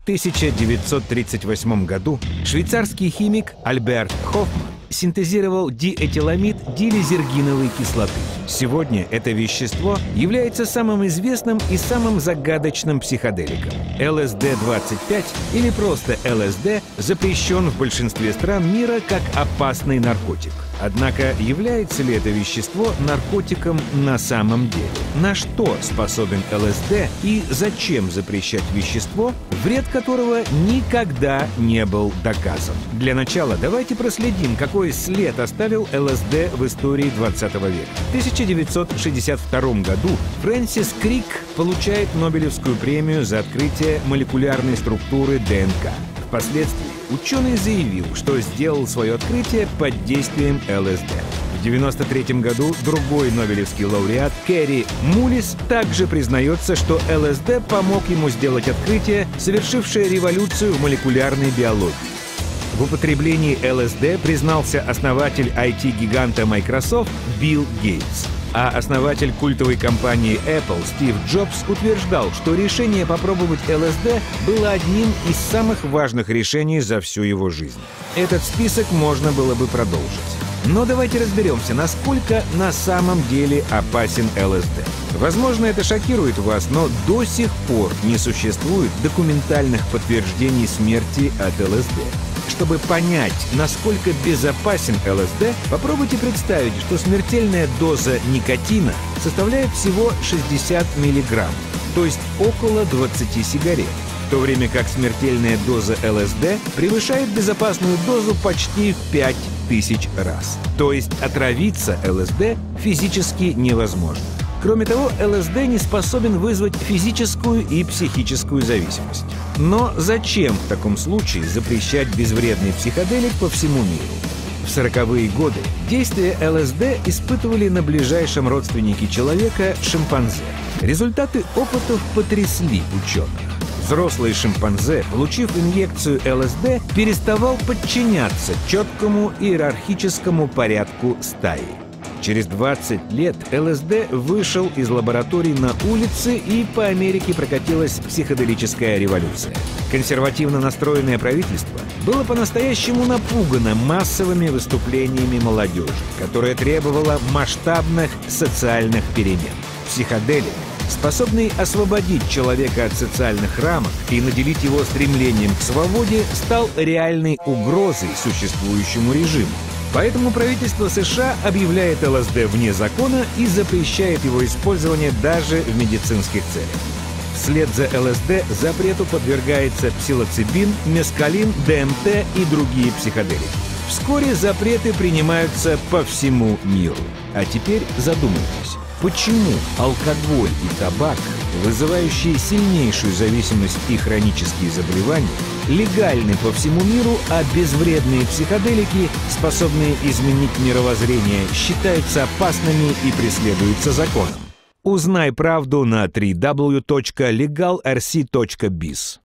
1938 году швейцарский химик Альберт Хоффман синтезировал диэтиламид дилизергиновой кислоты. Сегодня это вещество является самым известным и самым загадочным психоделиком. ЛСД-25 или просто ЛСД запрещен в большинстве стран мира как опасный наркотик. Однако является ли это вещество наркотиком на самом деле? На что способен ЛСД и зачем запрещать вещество, вред которого никогда не был доказан? Для начала давайте проследим, какой след оставил ЛСД в истории 20 века. В 1962 году Фрэнсис Крик получает Нобелевскую премию за открытие молекулярной структуры ДНК. Впоследствии ученый заявил, что сделал свое открытие под действием ЛСД. В 1993 году другой нобелевский лауреат Керри Мулис также признается, что ЛСД помог ему сделать открытие, совершившее революцию в молекулярной биологии. В употреблении ЛСД признался основатель IT-гиганта Microsoft Билл Гейтс. А основатель культовой компании Apple Стив Джобс утверждал, что решение попробовать ЛСД было одним из самых важных решений за всю его жизнь. Этот список можно было бы продолжить. Но давайте разберемся, насколько на самом деле опасен ЛСД. Возможно, это шокирует вас, но до сих пор не существует документальных подтверждений смерти от ЛСД. Чтобы понять, насколько безопасен ЛСД, попробуйте представить, что смертельная доза никотина составляет всего 60 мг, то есть около 20 сигарет, в то время как смертельная доза ЛСД превышает безопасную дозу почти в 5000 раз. То есть отравиться ЛСД физически невозможно. Кроме того, ЛСД не способен вызвать физическую и психическую зависимость. Но зачем в таком случае запрещать безвредный психоделик по всему миру? В 40-е годы действие ЛСД испытывали на ближайшем родственнике человека — шимпанзе. Результаты опытов потрясли ученых. Взрослый шимпанзе, получив инъекцию ЛСД, переставал подчиняться четкому иерархическому порядку стаи. Через 20 лет ЛСД вышел из лабораторий на улицы, и по Америке прокатилась психоделическая революция. Консервативно настроенное правительство было по-настоящему напугано массовыми выступлениями молодежи, которая требовала масштабных социальных перемен. Психоделик, способный освободить человека от социальных рамок и наделить его стремлением к свободе, стал реальной угрозой существующему режиму. Поэтому правительство США объявляет ЛСД вне закона и запрещает его использование даже в медицинских целях. Вслед за ЛСД запрету подвергается псилоцибин, мескалин, ДМТ и другие психоделики. Вскоре запреты принимаются по всему миру. А теперь задумайтесь, почему алкоголь и табак, вызывающие сильнейшую зависимость и хронические заболевания, легальны по всему миру, а безвредные психоделики, способные изменить мировоззрение, считаются опасными и преследуются законом? Узнай правду на www.legalrc.biz.